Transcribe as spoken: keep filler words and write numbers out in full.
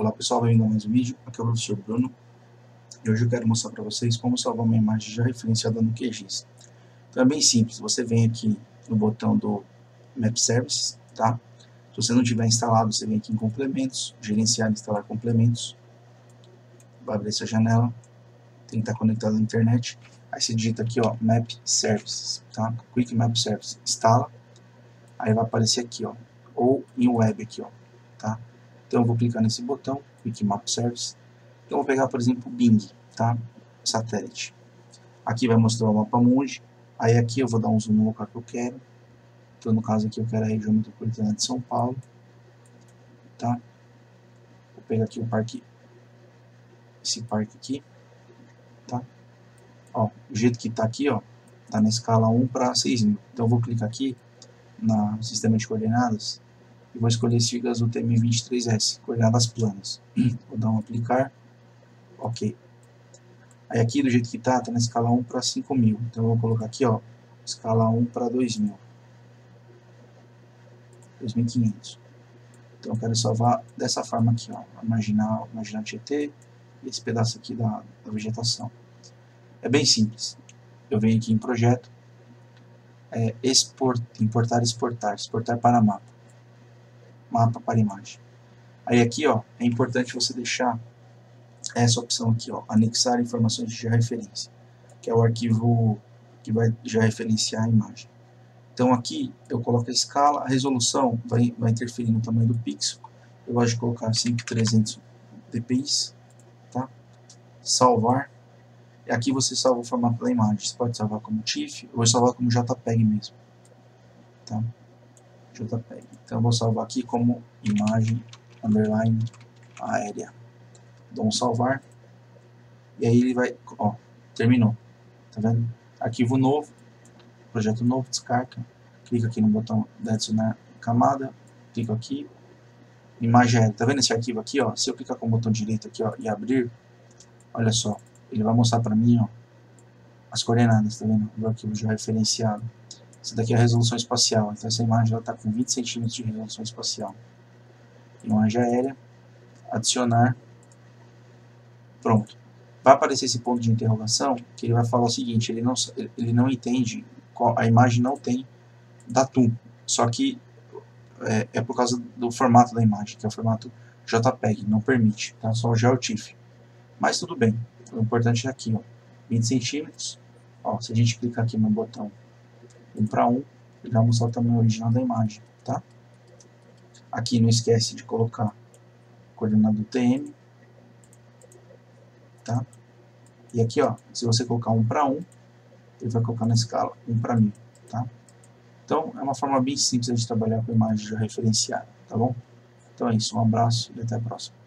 Olá pessoal, bem-vindo a mais um vídeo. Aqui é o professor Bruno e hoje eu quero mostrar para vocês como salvar uma imagem já referenciada no Q G I S. Então é bem simples, você vem aqui no botão do Map Services, tá? Se você não tiver instalado, você vem aqui em complementos, gerenciar e instalar complementos, vai abrir essa janela, tem que estar conectado à internet, aí você digita aqui ó, Map Services, tá? Quick Map Services, instala, aí vai aparecer aqui ó, ou em web aqui ó, tá? Então eu vou clicar nesse botão, Quick Map Service. Então eu vou pegar, por exemplo, o Bing, tá? Satélite. Aqui vai mostrar o mapa mundi. Aí aqui eu vou dar um zoom no local que eu quero. Então no caso aqui eu quero a região metropolitana de São Paulo, tá? Vou pegar aqui o parque, esse parque aqui, tá? Ó, o jeito que tá aqui, ó, tá na escala um para seis mil. Então eu vou clicar aqui no sistema de coordenadas e vou escolher siglas do T M vinte e três S, coordenadas planas. Vou dar um aplicar, ok. Aí aqui do jeito que tá, tá na escala um para cinco mil. Então eu vou colocar aqui, ó, escala um para dois mil. dois mil e quinhentos. Então eu quero salvar dessa forma aqui, ó, a marginal, marginal Tietê e esse pedaço aqui da, da vegetação. É bem simples. Eu venho aqui em projeto, é, export, importar, exportar, exportar para mapa. Mapa para imagem. Aí aqui, ó, é importante você deixar essa opção aqui, ó, anexar informações de referência, que é o arquivo que vai já referenciar a imagem. Então aqui eu coloco a escala, a resolução vai, vai interferir no tamanho do pixel. Eu gosto de colocar cinco mil e trezentos dpi, tá? Salvar. E aqui você salva o formato da imagem. Você pode salvar como TIFF, eu vou salvar como JPEG mesmo, tá? JPEG. Então eu vou salvar aqui como imagem underline aérea. Dou um salvar. E aí ele vai, ó, terminou. Tá vendo? Arquivo novo, projeto novo, descarta. Clica aqui no botão de adicionar camada, clica aqui, imagem aérea. Tá vendo esse arquivo aqui, ó? Se eu clicar com o botão direito aqui, ó, e abrir, olha só, ele vai mostrar para mim, ó, as coordenadas, tá vendo? Do arquivo já referenciado. Essa daqui é a resolução espacial, então essa imagem ela tá com vinte centímetros de resolução espacial. Imagem aérea, adicionar, pronto. Vai aparecer esse ponto de interrogação, que ele vai falar o seguinte, ele não, ele não entende, qual, a imagem não tem datum, só que é, é por causa do formato da imagem, que é o formato JPEG, não permite, tá? Só o GeoTIFF. Mas tudo bem, o importante é aqui, ó, vinte centímetros, ó, se a gente clicar aqui no botão um para um, ele vai mostrar o tamanho original da imagem, tá? Aqui não esquece de colocar a coordenada do T M, tá? E aqui, ó, se você colocar um para um, ele vai colocar na escala um para mil, tá? Então, é uma forma bem simples de trabalhar com imagem já referenciada, tá bom? Então é isso, um abraço e até a próxima.